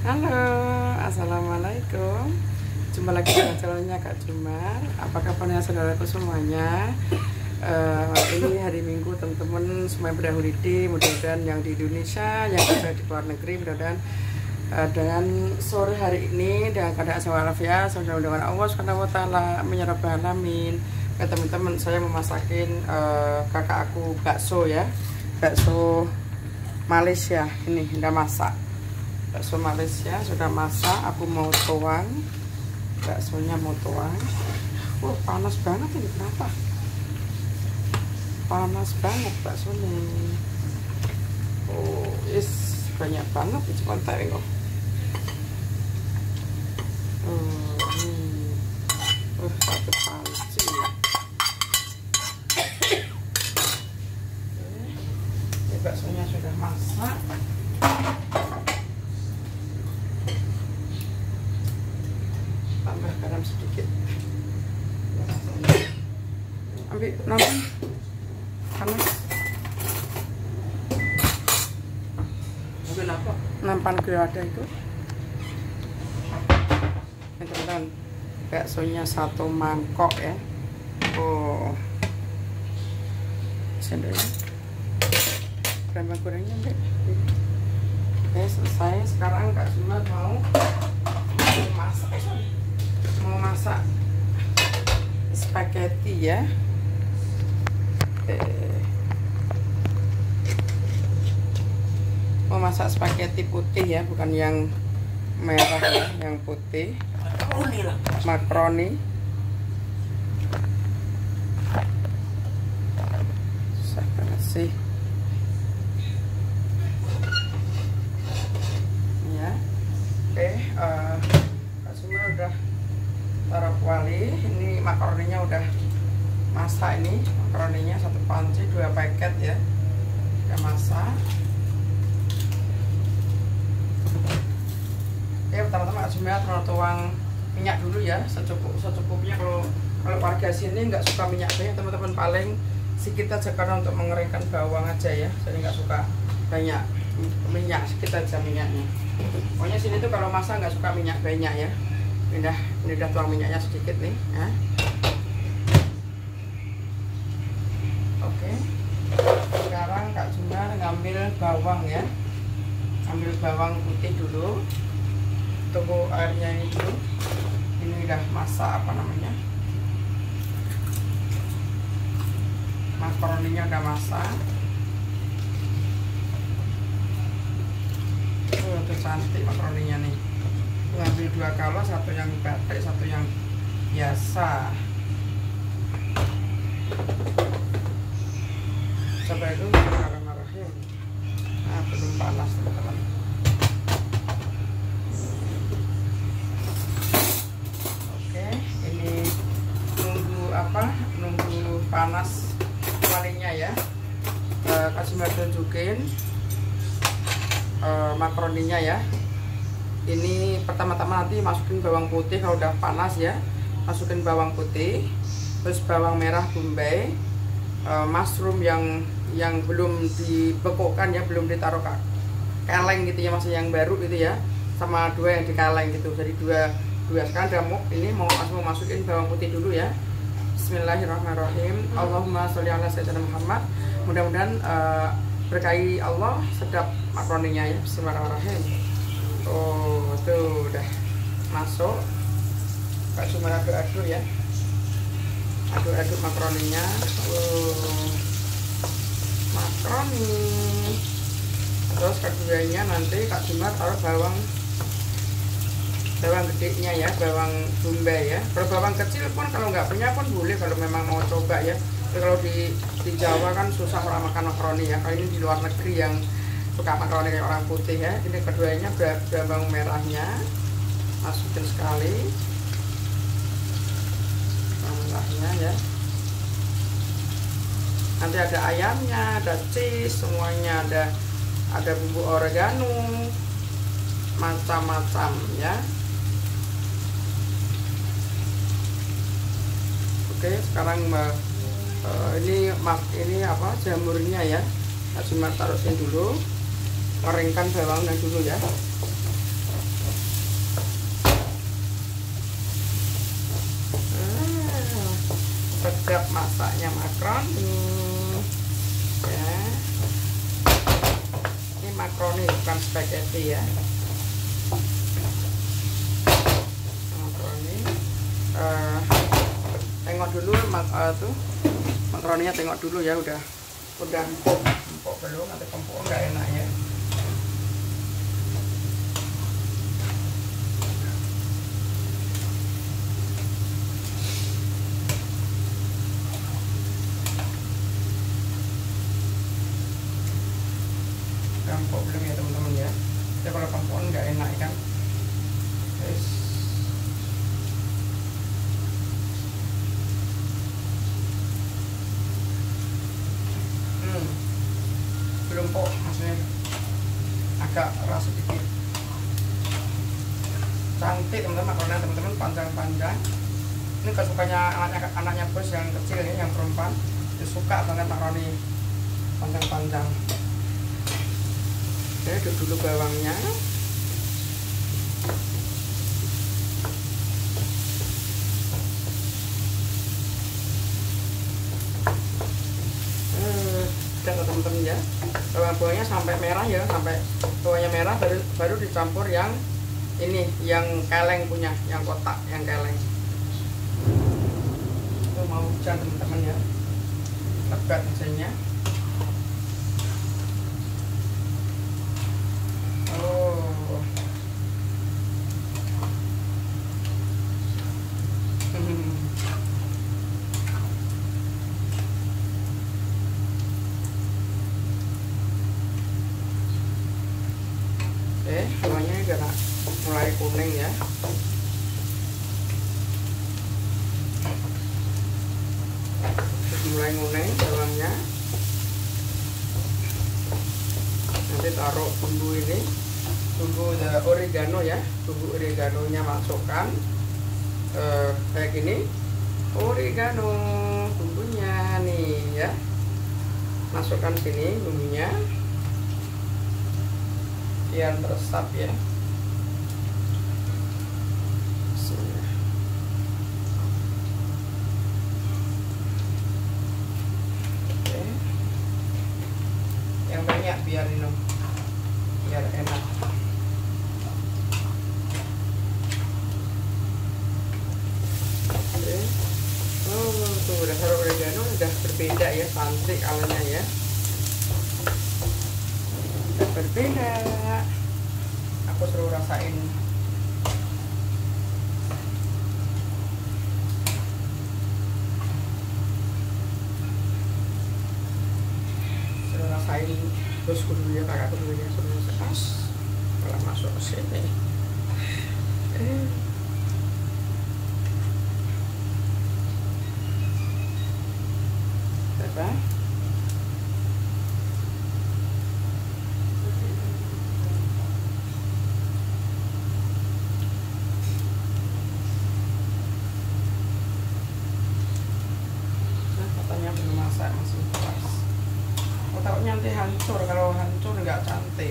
Halo, assalamualaikum. Jumpa lagi dengan channelnya Kak Jumar. Apa kabarnya saudaraku semuanya? Ini hari Minggu, teman-teman semua yang berholiday, mudah-mudahan yang di Indonesia, yang ada di luar negeri, mudah-mudahan dengan sore hari ini dengan keadaan sehat walafiat, semoga dengan Allah Subhanahu wa taala menyerahkan alamin. Teman-teman, saya memasakin kakak aku bakso ya. Bakso Malaysia ini udah masak. Bakso Malaysia sudah masak, aku mau tuang. Baksonya mau tuang. Panas banget ini, kenapa? Panas banget baksonya. Banyak banget ini kontak kok. Satu panci. Ini baksonya sudah masak. Tambah garam sedikit. Ambil nampan panas. Ambil apa? Nampan gue ada itu. Teman-teman, baksonya satu mangkok ya. Sendoknya. Berapa gorengnya Mbak? Oke, selesai. Sekarang Kak Jumar mau masak spaghetti ya. Mau masak spaghetti putih ya, bukan yang merah ya, yang putih. Makaroni. Susah banget sih. Ya. Oke, Kak Jumar udah taruh kuali. Ini makaroninya udah masak, ini makaroninya satu panci 2 paket ya, udah masak. Oke, pertama-tama Kak Jumar tuang minyak dulu ya, secukupnya. Kalau warga sini nggak suka minyak banyak teman-teman, paling sedikit aja karena untuk mengeringkan bawang aja ya, jadi nggak suka banyak minyak, sedikit aja minyaknya. Pokoknya sini tuh kalau masak nggak suka minyak banyak ya. Ini udah tuang minyaknya sedikit nih ya. Oke, sekarang Kak Jumar ngambil bawang ya, ambil bawang putih dulu. Tunggu airnya ini dulu. Ini udah masak apa namanya, makaroninya udah masak. Tuh cantik makaroninya nih. Ngambil 2 kaleng, satu yang batik, satu yang biasa. Coba itu bismillahirrahmanirrahim. Nah, belum panas teman-teman. Oke, ini nunggu panas kualinya ya. Kasih tunjukin makaroninya ya. Ini pertama-tama nanti masukin bawang putih. Kalau udah panas ya, masukin bawang putih, terus bawang merah bombay, mushroom yang belum dibekukan ya, belum ditaruh kaleng gitu ya, masih yang baru gitu ya, sama 2 yang di kaleng gitu. Jadi dua sekarang udah ini mau masukin bawang putih dulu ya. Bismillahirrahmanirrahim. Allahumma sholli ala sayyidina Muhammad. Mudah-mudahan berkahi Allah, sedap makaroninya ya. Bismillahirrahmanirrahim. Tuh udah masuk. Kak Jumar aduk-aduk ya, aduk-aduk makaroninya. Makaroni. Terus keduanya nanti Kak Jumar taruh bawang gedenya ya, bawang bombay ya. Kalau bawang kecil pun kalau nggak punya pun boleh, kalau memang mau coba ya. Tapi kalau di Jawa kan susah orang makan makaroni ya. Kalau ini di luar negeri yang suka makaroni kayak orang putih ya. Ini keduanya bawang merahnya masukin sekali, bawang merahnya ya. Nanti ada ayamnya, ada cheese, semuanya ada bumbu oregano, macam-macam ya. Oke, sekarang ini apa, jamurnya ya. Kak Jumar taruhin dulu, keringkan bawangnya dulu ya. siap masaknya makaroni ya. Ini makaroni bukan spaghetti ya. Makaroni tengok dulu tuh makaroninya, tengok dulu ya, udah empuk belum, nanti empuk nggak enak ya. Empuk belum ya teman-teman ya. Ya kalau empuk nggak enak kan. Guys. Belum empuk, maksudnya agak keras sedikit. Cantik teman-teman makaroni teman-teman, panjang-panjang. Ini kesukaannya anaknya bos yang kecil ini, yang perempuan, dia suka banget makaroni panjang-panjang. Oke, aduk dulu bawangnya. Udah teman-teman ya, bawangnya sampai merah ya, sampai bawangnya merah baru dicampur yang ini, yang keleng punya, yang kotak, yang keleng. Itu mau hujan teman-teman ya, lebat hujannya. Oh, bawangnya udah mulai kuning ya. Mulai kuning bawangnya. Nanti taruh bumbu ini, bumbu oregano ya, bumbu oreganonya masukkan kayak gini. Oregano bumbunya nih ya, masukkan sini bumbunya biar meresap ya. Oke. Yang banyak biar enak. Oke. Oh, tuh dasar oregano udah berbeda ya, cantik kalanya ya. Udah berbeda. Aku suruh rasain. Suruh rasain bosku dulu ya, kakakku dulu ya, suruh rasain. Kalau masuk ke sini. Apa? Katanya belum masak, masih pas. Aku takutnya nanti hancur, kalau hancur nggak cantik.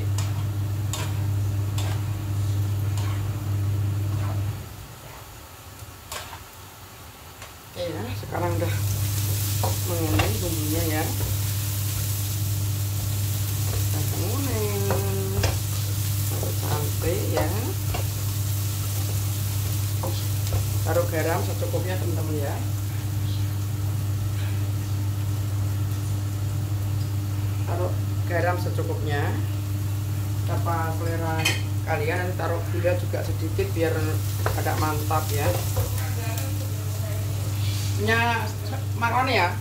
Oke ya, sekarang udah menguning bumbunya ya. Udah menguning, cantik ya. Taruh garam secukupnya teman-teman ya. Taruh garam secukupnya, apa selera kalian. Nanti taruh gula juga sedikit biar agak mantap ya. Punya makaroni ya.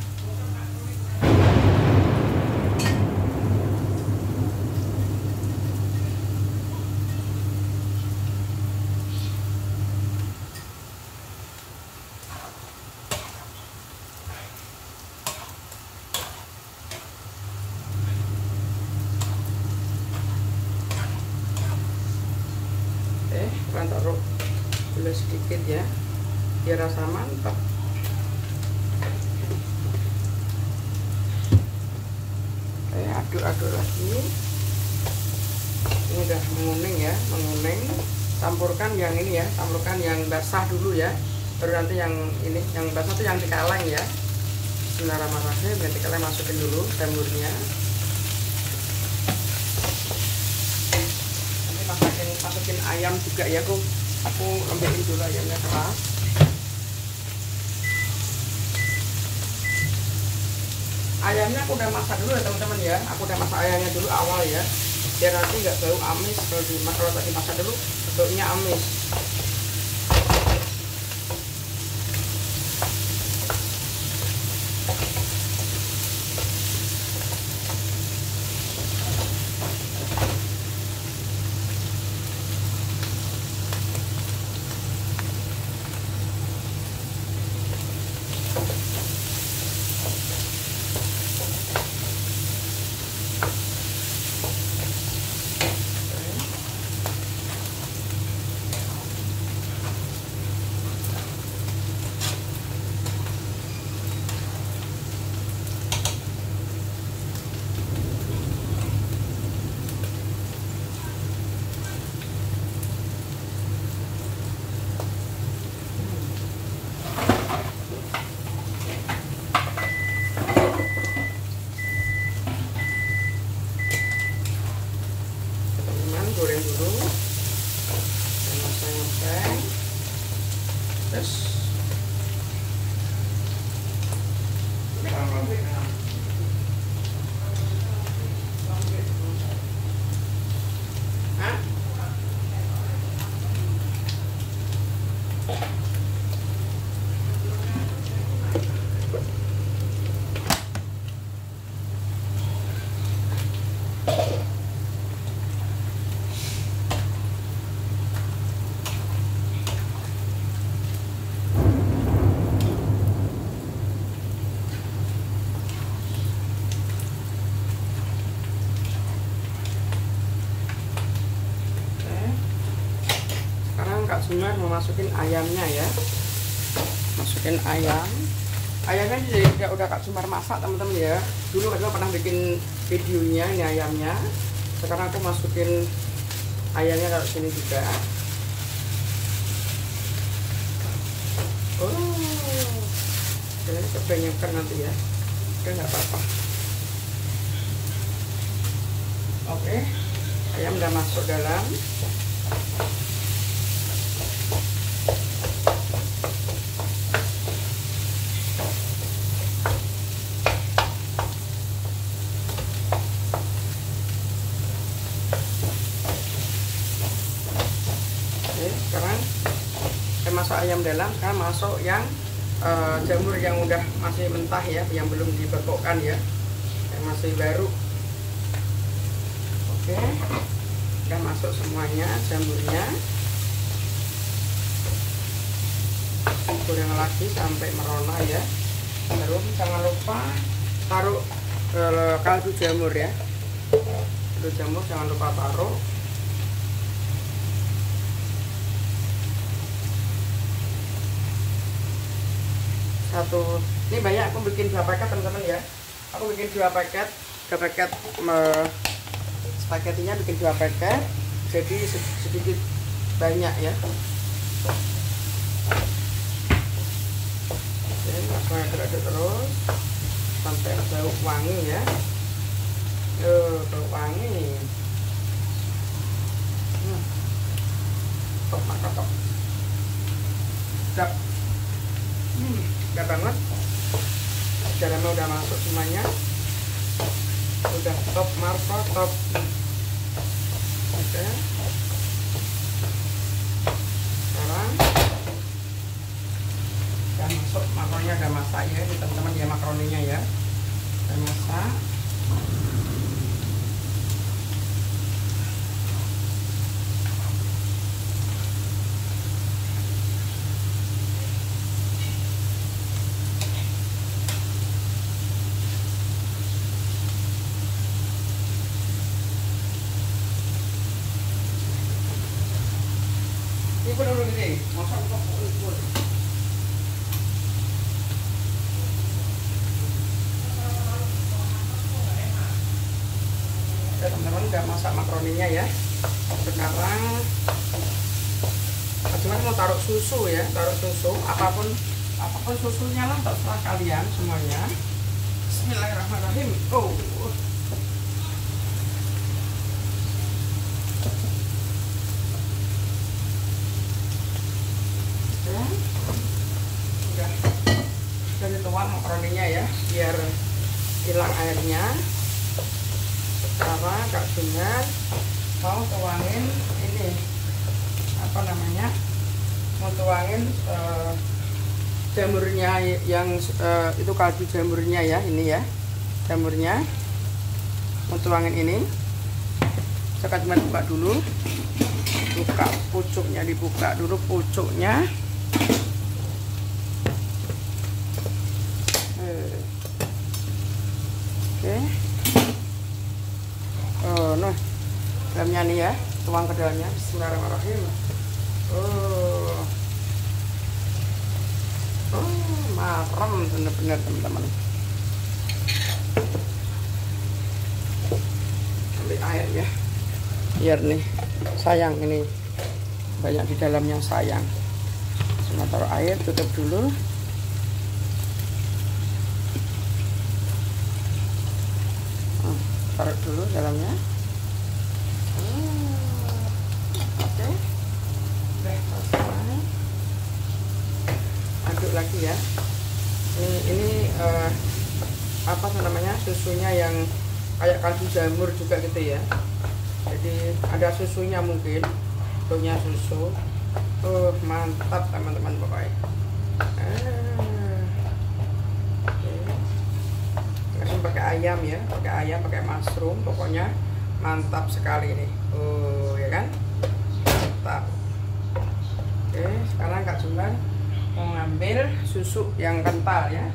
Kalian taruh gula sedikit ya, biar rasa mantap. Aduk-aduk lagi. Ini udah menguning ya, menguning. Campurkan yang ini ya, campurkan yang basah dulu ya, baru nanti yang ini, yang basah itu yang dikaleng ya. Bismillahirrahmanirrahim. Nanti kalian masukin dulu jamurnya. Nanti masukin ayam juga ya, aku lembarin dulu ayamnya keras. Ayamnya aku udah masak dulu ya teman-teman ya. Aku udah masak ayamnya dulu awal ya, biar nanti nggak bau amis. Kalau tadi masak dulu baunya amis. Goreng dulu, ngoseng-ngoseng, terus Kak Sumar mau masukin ayamnya ya, masukin ayamnya udah Kak Sumar masak teman-teman ya. Dulu Kak Sumar pernah bikin videonya ini ayamnya. Sekarang aku masukin ayamnya kalau sini juga. Ini kebanyakan nanti ya, udah nggak apa-apa. Oke, ayam udah masuk dalam. Sekarang saya masuk ayam dalam, sekarang masuk yang jamur yang udah masih mentah ya, yang belum dibekokkan ya, yang masih baru. Oke, udah masuk semuanya jamurnya. Goreng lagi sampai merona ya. Terus jangan lupa taruh kaldu jamur ya, kaldu jamur jangan lupa taruh. Ini banyak, aku bikin 2 paket teman-teman ya. Aku bikin 2 paket spaghettinya, bikin 2 paket, jadi sedikit banyak ya. Oke, langsung aduk-aduk terus sampai bau wangi ya. Bau wangi. Top, maka top. Sedap. Udah banget, garamnya udah masuk semuanya, udah top, marco top. Oke, sekarang udah masuk, makronya udah masak ya teman-teman ya, makroninya ya udah masak. Ini dulu gini, masak kok ikut. Ya teman-teman, udah masak makroninya ya. Sekarang cuma mau taruh susu ya, taruh susu apapun apapun susunya lah, terserah kalian semuanya. Bismillahirrahmanirrahim. Oh, udah dituang makaroninya ya, biar hilang airnya. Sekarang Kak Junar mau tuangin ini apa namanya, mau tuangin jamurnya yang itu kaldu jamurnya ya, ini ya jamurnya, mau tuangin ini. Saya cuma buka dulu, buka pucuknya, dibuka dulu pucuknya. Oke. Oh, nah dalamnya nih ya, tuang ke dalamnya. Bismillahirrahmanirrahim. Marem bener-bener teman-teman. Ambil air ya, biar nih sayang, ini banyak di dalamnya sayang. Cuma taruh air, tutup dulu. Taruh dulu dalamnya. Oke, aduk lagi ya. Ini apa namanya, susunya yang kayak kaldu jamur juga gitu ya. Jadi ada susunya, mungkin bentuknya susu. Mantap teman-teman pokoknya. Langsung pakai ayam ya, pakai mushroom, pokoknya mantap sekali nih. Ya kan, mantap. Oke, sekarang Kak Junar mau ngambil susu yang kental ya.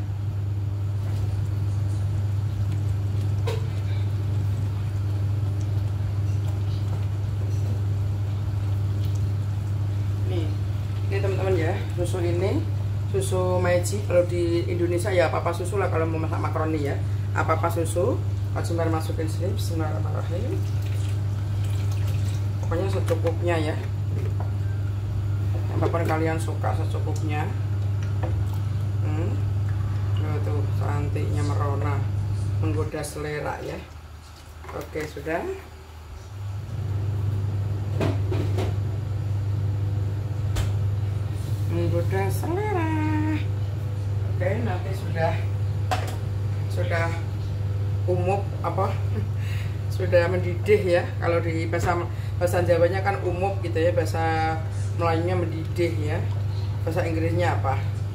Ini teman-teman ya, susu ini susu Meiji, kalau di Indonesia ya apa susu lah kalau mau masak makaroni ya, apa susu. Kak Junar masukin sini. Bismillahirrahmanirrahim. Pokoknya secukupnya ya, apapun kalian suka secukupnya. Tuh cantiknya merona, menggoda selera ya. Oke, sudah. Menggoda selera. Oke, nanti sudah umum apa sudah mendidih ya. Kalau di bahasa Jawanya kan umum gitu ya, bahasa Melayunya mendidih ya. Bahasa Inggrisnya apa?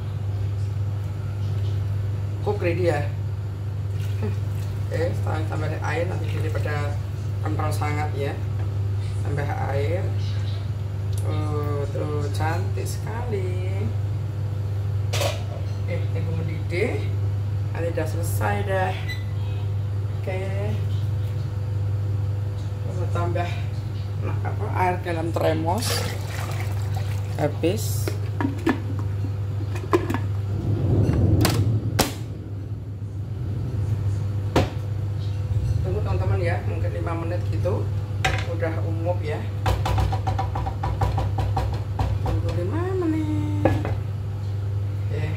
Cook ready ya. Oke, setelah tambah air nanti daripada kental sangat ya, tambah air. Tuh cantik sekali. Tunggu mendidih. Nanti udah selesai dah. Oke. Tambah air dalam termos. Habis. Tunggu teman-teman ya, mungkin 5 menit gitu udah umum ya. Tunggu 5 menit. Oke.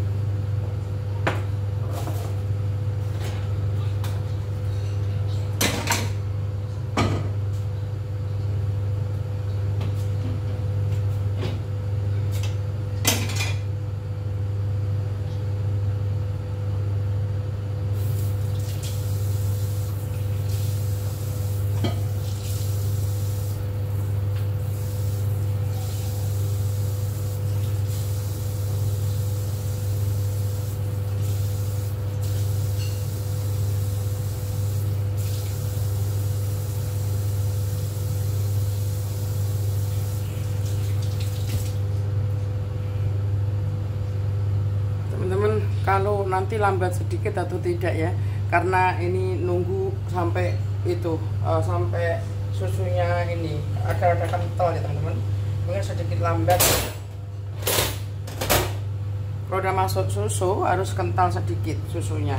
Kalau nanti lambat sedikit atau tidak ya, karena ini nunggu sampai itu sampai susunya ini ada kental ya teman-teman, mungkin sedikit lambat. Kalau udah masuk susu harus kental sedikit susunya.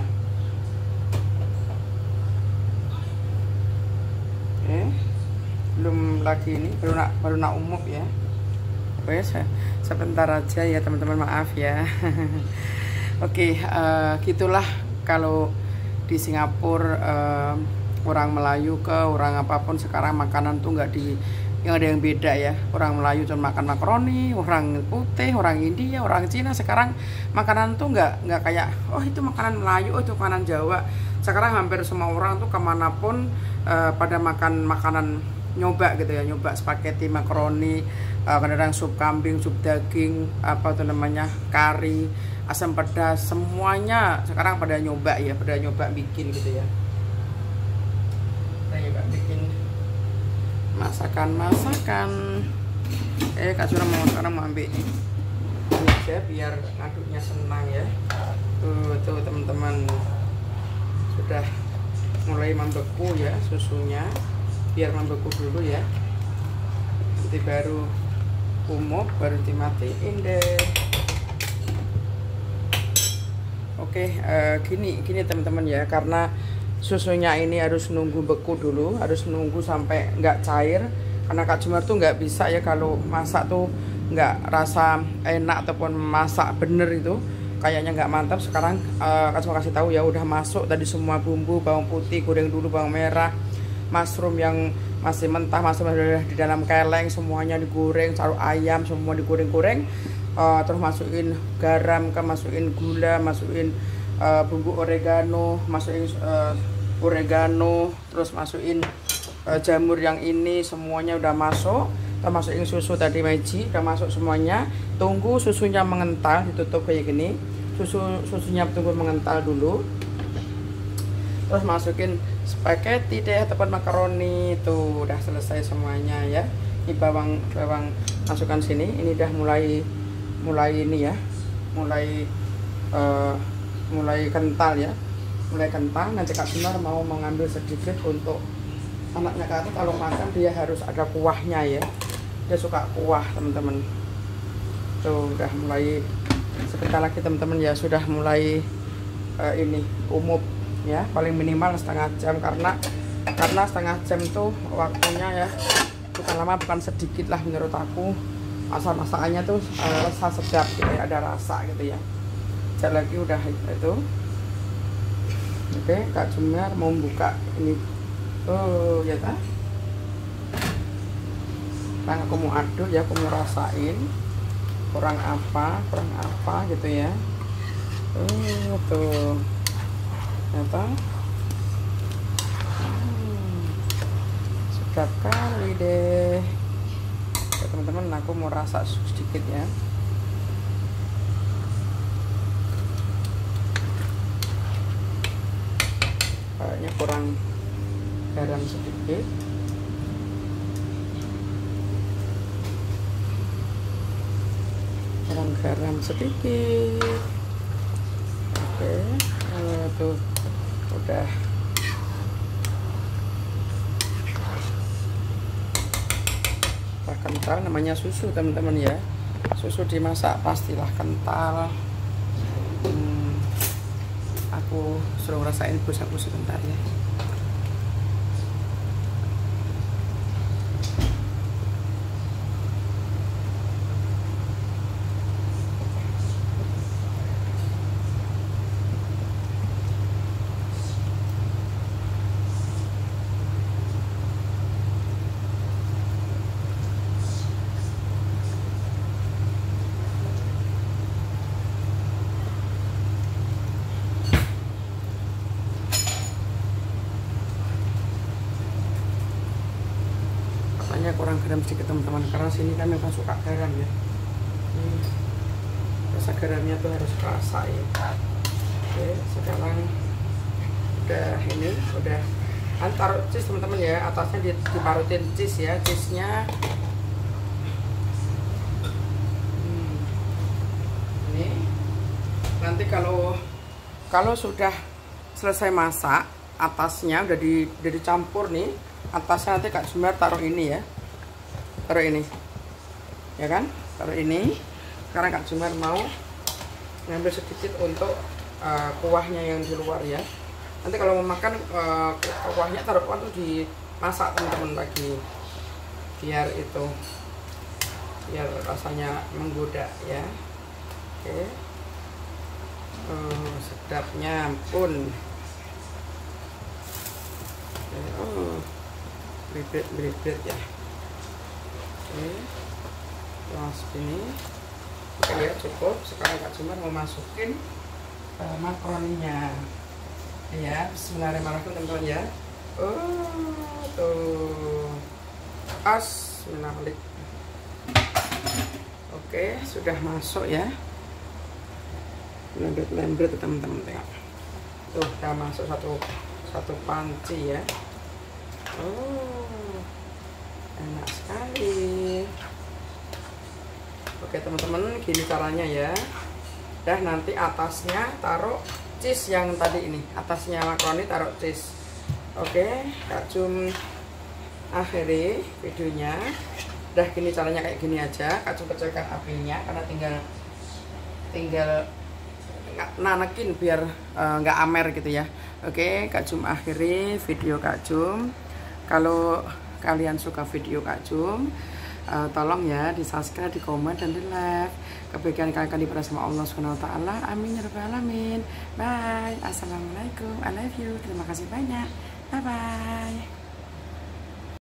Oke, belum lagi ini baru nak umum ya. Oke, sebentar aja ya teman-teman, maaf ya. Oke, gitulah kalau di Singapura, orang Melayu ke orang apapun sekarang makanan tuh nggak di yang ada yang beda ya. Orang Melayu cuma makan makaroni, orang putih, orang India, orang Cina sekarang makanan tuh nggak kayak oh itu makanan Melayu, oh itu makanan Jawa. Sekarang hampir semua orang tuh kemanapun pada makan makanan, nyoba gitu ya, nyoba spaghetti, makaroni, kadang-kadang sup kambing, sup daging, apa tuh namanya, kari, asam pedas, semuanya sekarang pada nyoba ya, pada nyoba bikin gitu ya. Kita nyoba bikin masakan. Kak Surah mau sekarang mau ambil ini aja biar ngaduknya senang ya. Tuh teman-teman, sudah mulai membeku ya susunya, biar membeku dulu ya, nanti baru umum, baru dimatiin deh. Oke, gini teman-teman ya, karena susunya ini harus nunggu beku dulu, harus nunggu sampai nggak cair, karena Kak Jumar tuh nggak bisa ya kalau masak tuh nggak rasa enak ataupun masak bener itu kayaknya nggak mantap. Sekarang Kak Jumar kasih tahu ya, udah masuk tadi semua bumbu, bawang putih, goreng dulu bawang merah, mushroom yang masih mentah, mushroom udah di dalam keleng, semuanya digoreng, taruh ayam semua digoreng-goreng, terus masukin garam, masukin gula, masukin bumbu oregano, masukin oregano, terus masukin jamur yang ini, semuanya udah masuk. Kita masukin susu tadi Meiji, udah masuk semuanya. Tunggu susunya mengental, ditutup kayak gini. Susunya tunggu mengental dulu. Terus masukin spaghetti deh ataupun makaroni, tuh udah selesai semuanya ya. Ini bawang masukkan sini. Ini udah mulai ini ya, mulai kental ya, mulai kental. Nanti Kak Jumar mau mengambil sedikit untuk anaknya Kak Ati, kalau makan dia harus ada kuahnya ya, dia suka kuah teman-teman. Tuh udah mulai, sebentar lagi teman-teman ya, sudah mulai ini umum ya, paling minimal setengah jam, karena setengah jam tuh waktunya ya, bukan lama bukan sedikit lah menurut aku. Masakannya tuh rasa sedap gitu ya, ada rasa gitu ya. Sekali lagi udah itu. Oke, Kak Jumar mau buka ini. Oh ya ta. Sekarang aku mau aduk ya, aku mau rasain kurang apa gitu ya. Tuh. Ya ta. Sedap kali deh. Ya, teman-teman, aku mau rasa sedikit ya. Kayaknya kurang garam sedikit. Garam sedikit. Oke, tuh udah. Kental, namanya susu teman-teman ya. Susu dimasak pastilah kental. Aku suruh rasain aku sebentar ya. Kurang garam sedikit teman-teman, karena sini kan memang suka garam ya. Rasa garamnya tuh harus kerasa ya. Oke, sekarang udah ini udah taruh cheese teman-teman ya, atasnya diparutin cheese ya, cheese-nya ini. Nanti kalau sudah selesai masak, atasnya udah dicampur nih, atasnya nanti Kak Jumar taruh ini ya, taruh ini ya kan, taruh ini. Sekarang Kak Jumar mau ngambil sedikit untuk kuahnya yang di luar ya. Nanti kalau mau makan kuahnya taruh kuah tuh dimasak teman-teman lagi, biar itu biar rasanya menggoda ya. Oke. Oh, sedapnya ampun. Oh, berit ya. Oke, segini. Oke ya, cukup. Sekarang Kak Jumar mau masukin makaroninya ya. Bismillahirrahmanirrahim teman-teman ya. Oh tuh, bismillahirrahmanirrahim. Oke, sudah masuk ya. Lembret teman-teman, tengok tuh, udah masuk satu panci ya. Oh, enak sekali. Oke teman-teman, gini caranya ya. Dah, nanti atasnya taruh cheese yang tadi ini, atasnya makaroni taruh cheese. Oke, Kak Jum akhiri videonya. Dah, gini caranya, kayak gini aja. Kak Jum kecilkan apinya karena tinggal nanekin biar nggak amer gitu ya. Oke, Kak Jum akhiri video Kak Jum. Kalau kalian suka video Kak Jum, tolong ya di subscribe, di komen, dan di like. Kebaikan kalian akan dibalas sama Allah SWT. Amin ya rabbal alamin. Bye. Assalamualaikum. I love you. Terima kasih banyak. Bye bye.